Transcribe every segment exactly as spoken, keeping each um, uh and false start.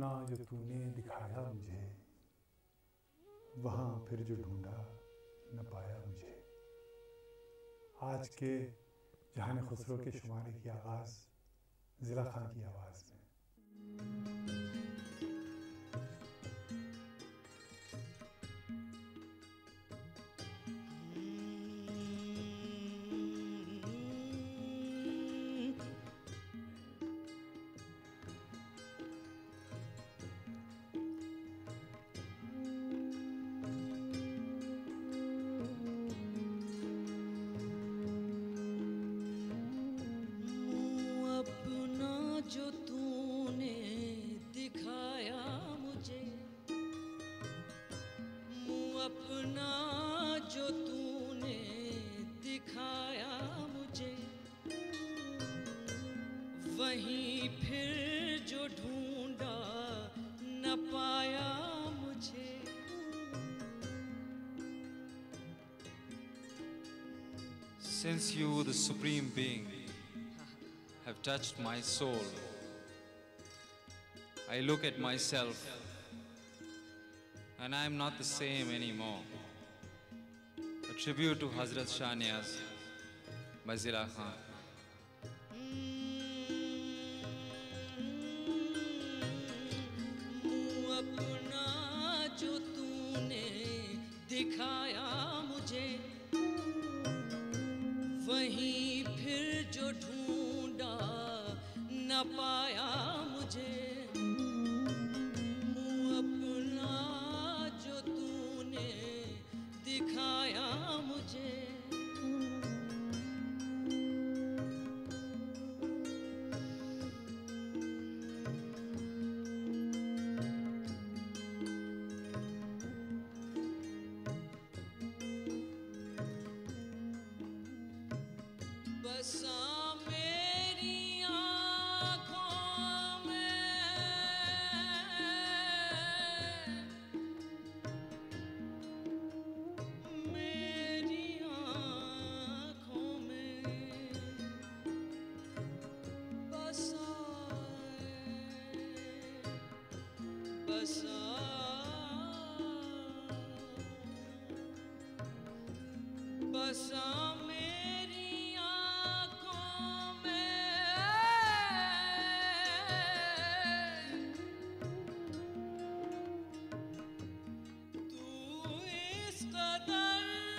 अपना जो तूने दिखाया मुझे, वहाँ फिर जो ढूंढा न पाया मुझे। आज के जहान खुसरो के शुमारे की आगाज़ ज़िला खां की आवाज़ में। जो तूने दिखाया मुझे, मुँह अपना जो तूने दिखाया मुझे, वहीं फिर जो ढूंढा न पाया मुझे। Since you, the Supreme Being, have touched my soul, I look at myself and I am not the same anymore. A tribute to Hazrat Shah Niaz by Zila Khan. मुँह अपना जो तूने दिखाया मुझे, वहीं फिर जो ढूंढा न पाया मुझे। मुँह अपना जो तूने दिखाया मुझे, बसा मेरी आँखों में, मेरी आँखों में बसा, बसा बसा मेरी आँखों में, तू इस कदर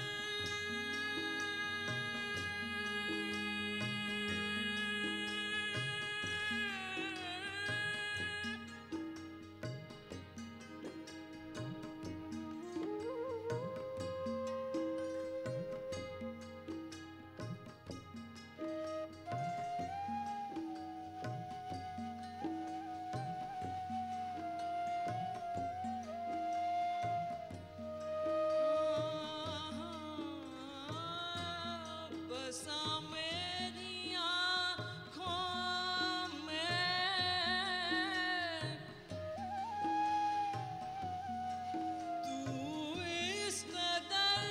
बसा मेरी आँखों में, तू इस कदर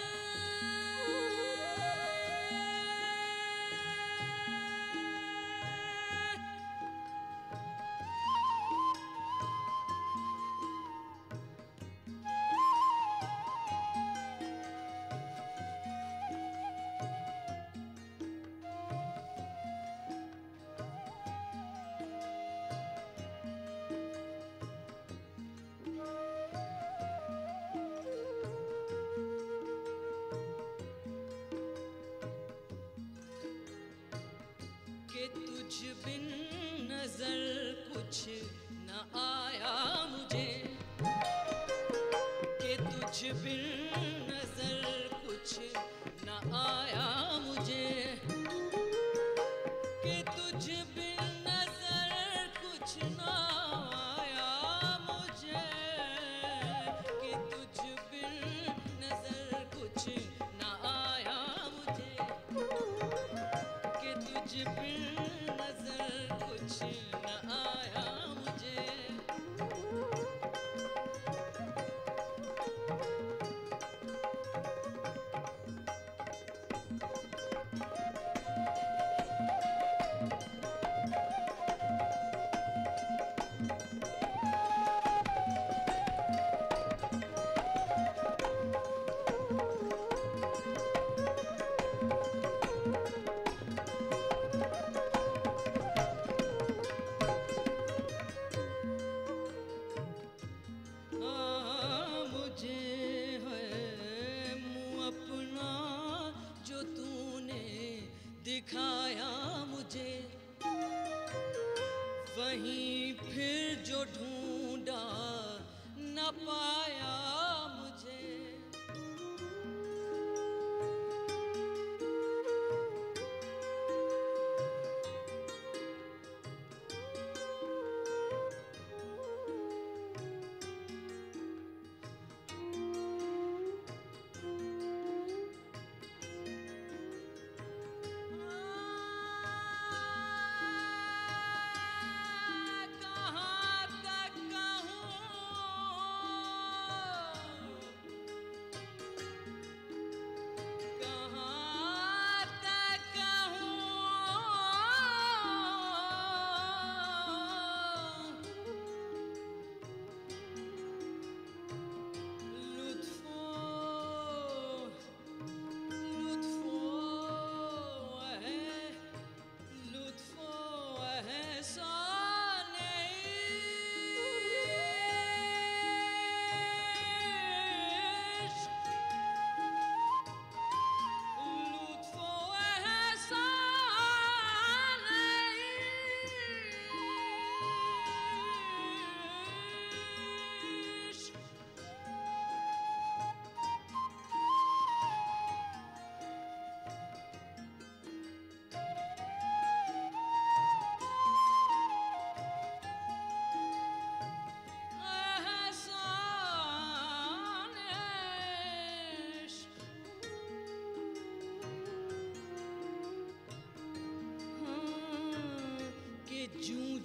कि तुझ बिन नजर कुछ न आया मुझे, कि तुझ बिन नजर कुछ न आया मुझे, कि तुझ बिन नजर कुछ न आया मुझे, कि तुझ बिन नजर कुछ न आया मुझे, कि तुझ बिन नजर कुछ न आया मुझे।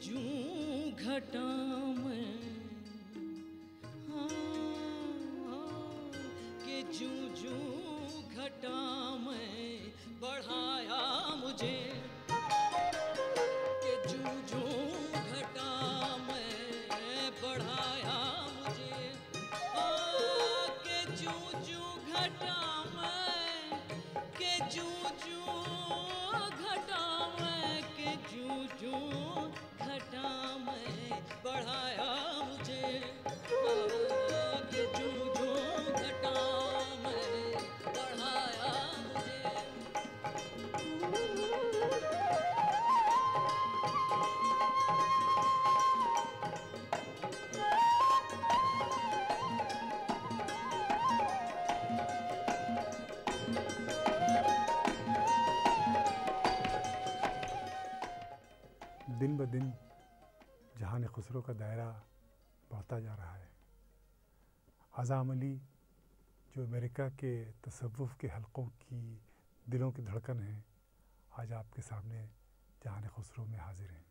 जूं घटा में के जूं जूं घटा में बढ़ाया मुझे के जूं जूं घटा में बढ़ाया मुझे आ, के जूं जूं घटा में के जूं जूं घटा में के जूं जूं घटा में बढ़ाया मुझे आ, के जूं जूं घटा में बढ़ाया मुझे। दिन ब दिन जहान खुसरो का दायरा बढ़ता जा रहा है। अज़ाम अली जो अमेरिका के तसव्वुफ़ के हलक़ों की दिलों की धड़कन है, आज आपके सामने जहान खुसरो में हाजिर हैं।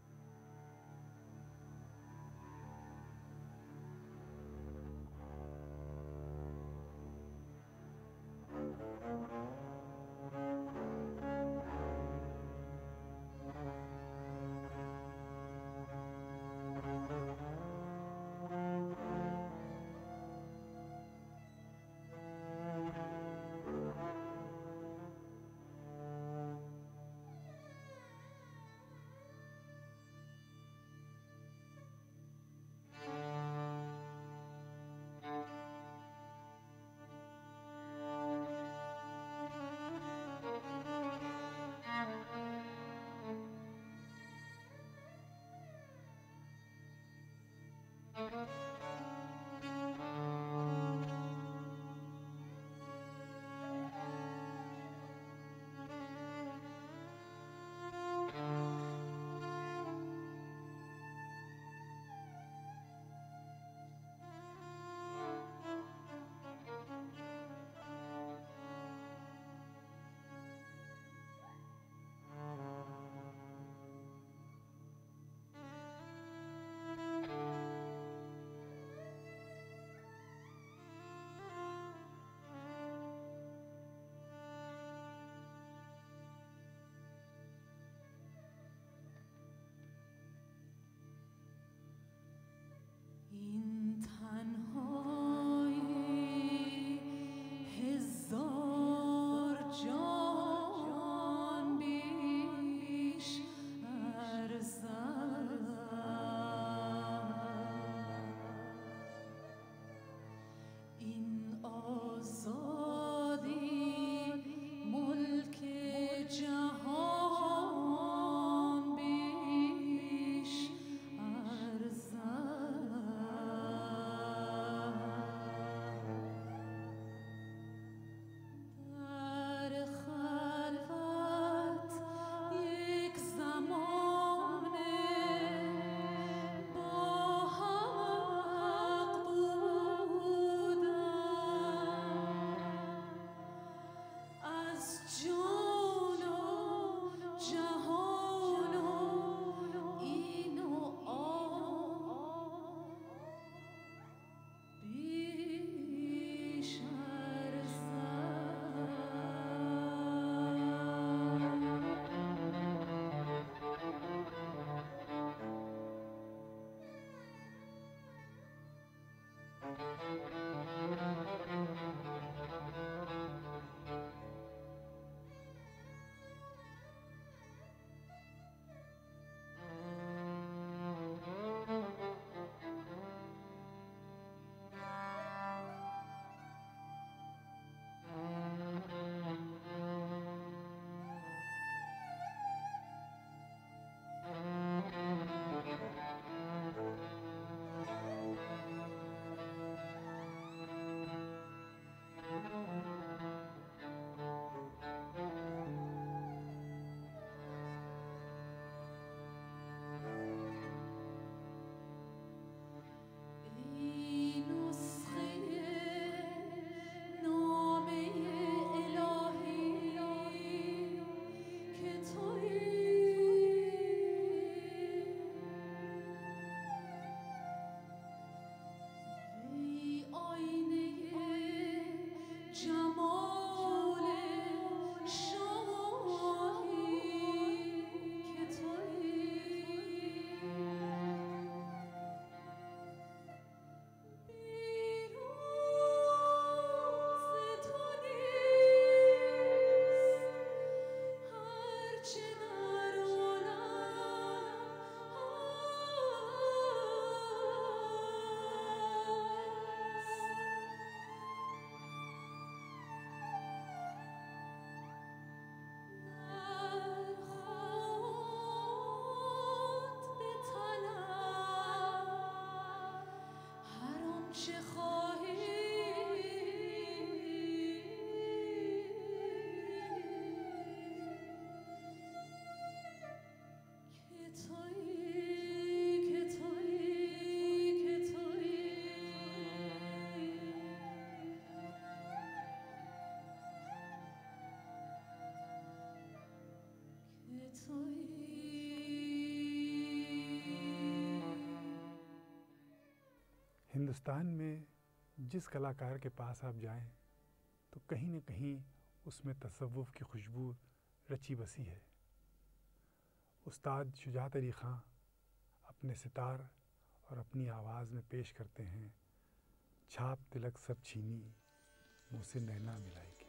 این تنهایی هزار جان بیش ارزد این آزادی ملک جهان بیش ارزد हिंदुस्तान में जिस कलाकार के पास आप जाएं तो कहीं न कहीं उसमें तसव्वुफ़ की खुशबू रची बसी है। उस्ताद शुजात अली ख़ां अपने सितार और अपनी आवाज़ में पेश करते हैं, छाप तिलक सब छीनी मुझसे नैना मिलाई के।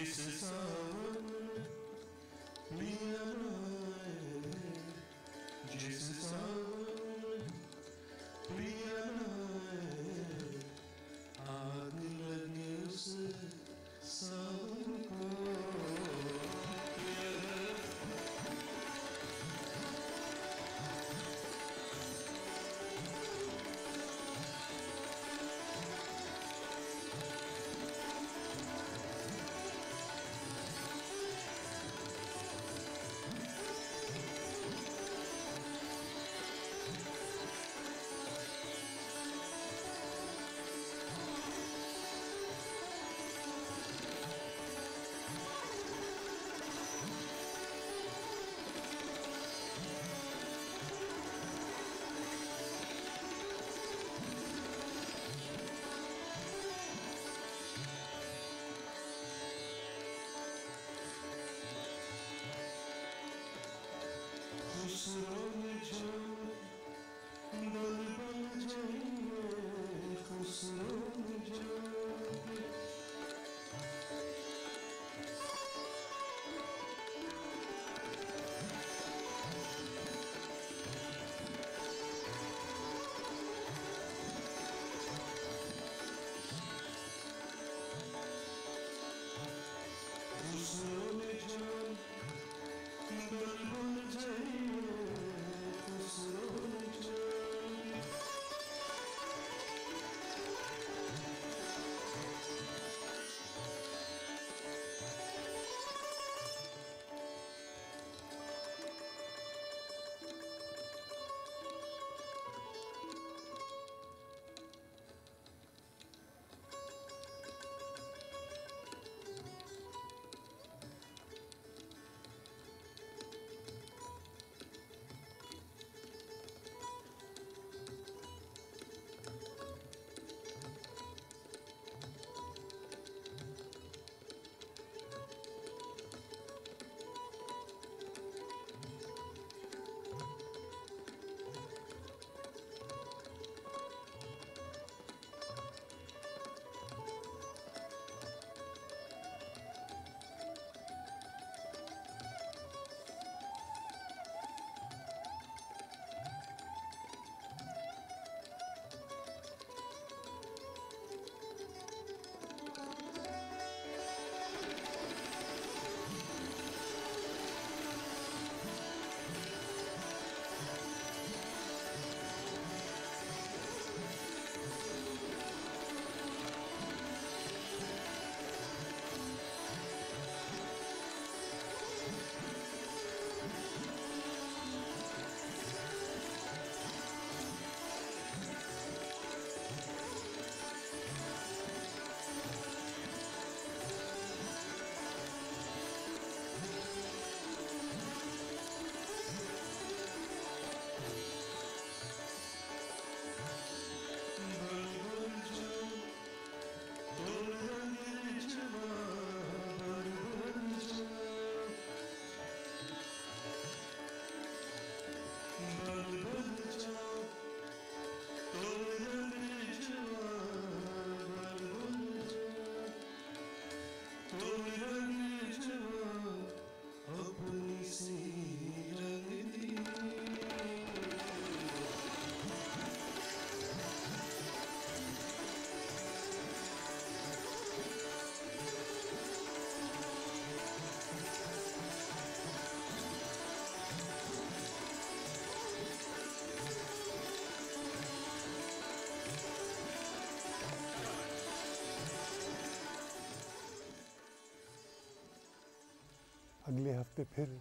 अगले हफ्ते फिर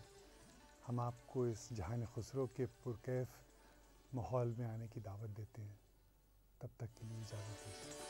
हम आपको इस जहान खुसरो के पुरकैफ माहौल में आने की दावत देते हैं। तब तक के लिए इजाज़त दीजिए।